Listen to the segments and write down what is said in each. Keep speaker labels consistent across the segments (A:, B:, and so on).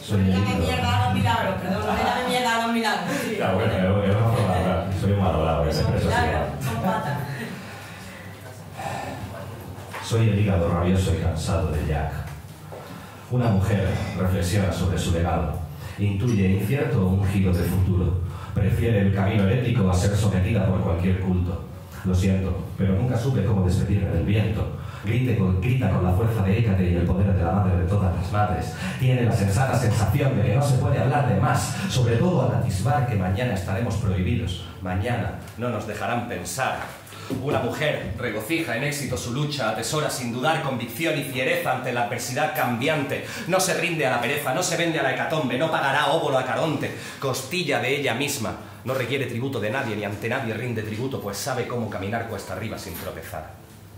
A: Soy
B: No llame mierda a los milagros, perdón, no llame mierda a los milagros. Sí.
A: Claro, bueno, es una forma de hablar. Soy un malogrado, que se expresa así.
B: Son patas.
A: Soy el hígado rabioso y cansado de Jack. Una mujer reflexiona sobre su legado. Intuye incierto un giro de futuro. Prefiere el camino herético a ser sometida por cualquier culto. Lo siento, pero nunca supe cómo despedirme del viento. Grita con la fuerza de Hécate y el poder de la madre de todas las madres. Tiene la sensata sensación de que no se puede hablar de más, sobre todo al atisbar que mañana estaremos prohibidos. Mañana no nos dejarán pensar. Una mujer regocija en éxito su lucha, atesora sin dudar convicción y fiereza ante la adversidad cambiante. No se rinde a la pereza, no se vende a la hecatombe, no pagará óbolo a Caronte. Costilla de ella misma, no requiere tributo de nadie, ni ante nadie rinde tributo, pues sabe cómo caminar cuesta arriba sin tropezar.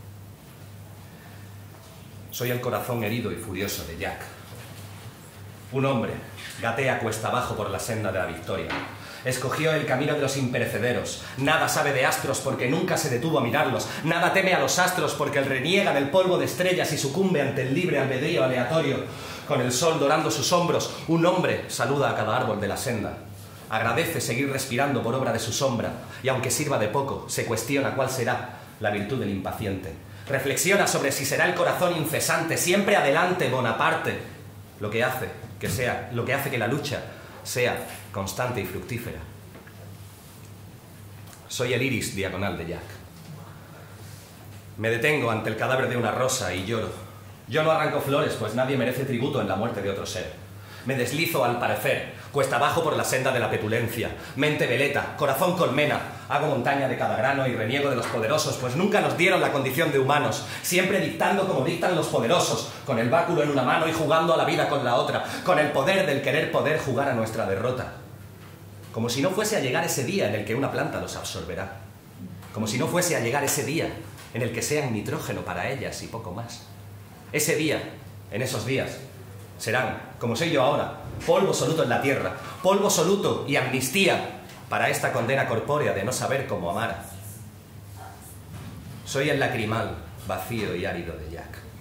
A: Soy el corazón herido y furioso de Jack. Un hombre gatea cuesta abajo por la senda de la victoria. Escogió el camino de los imperecederos. Nada sabe de astros porque nunca se detuvo a mirarlos. Nada teme a los astros porque él reniega del polvo de estrellas y sucumbe ante el libre albedrío aleatorio. Con el sol dorando sus hombros, un hombre saluda a cada árbol de la senda. Agradece seguir respirando por obra de su sombra, y aunque sirva de poco, se cuestiona cuál será la virtud del impaciente. Reflexiona sobre si será el corazón incesante, siempre adelante, Bonaparte, lo que hace que la lucha sea constante y fructífera. Soy el iris diagonal de Jack. Me detengo ante el cadáver de una rosa y lloro. Yo no arranco flores, pues nadie merece tributo en la muerte de otro ser. Me deslizo al parecer, cuesta abajo por la senda de la petulencia. Mente veleta, corazón colmena, hago montaña de cada grano y reniego de los poderosos, pues nunca nos dieron la condición de humanos, siempre dictando como dictan los poderosos, con el báculo en una mano y jugando a la vida con la otra, con el poder del querer poder jugar a nuestra derrota. Como si no fuese a llegar ese día en el que una planta los absorberá. Como si no fuese a llegar ese día en el que sean nitrógeno para ellas y poco más. Ese día, en esos días, serán, como soy yo ahora, polvo soluto en la tierra, polvo soluto y amnistía para esta condena corpórea de no saber cómo amar. Soy el lacrimal, vacío y árido de Jack.